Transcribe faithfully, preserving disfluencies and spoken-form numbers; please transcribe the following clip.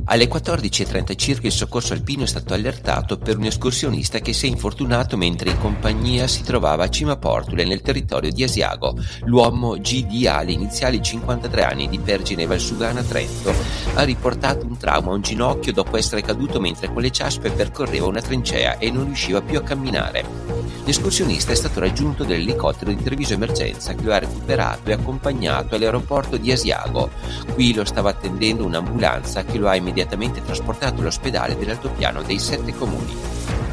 Alle quattordici e trenta circa il soccorso alpino è stato allertato per un escursionista che si è infortunato mentre in compagnia si trovava a Cima Portule nel territorio di Asiago. L'uomo G D ha le iniziali cinquantatré anni, di Vergine Valsugana, Trento. Ha riportato un trauma a un ginocchio dopo essere caduto mentre con le ciaspe percorreva una trincea e non riusciva più a camminare. L'escursionista è stato raggiunto dall'elicottero di Treviso Emergenza che lo ha recuperato e accompagnato all'aeroporto di Asiago. Qui lo stava attendendo un'ambulanza che lo ha immediatamente trasportato all'ospedale dell'altopiano dei Sette Comuni.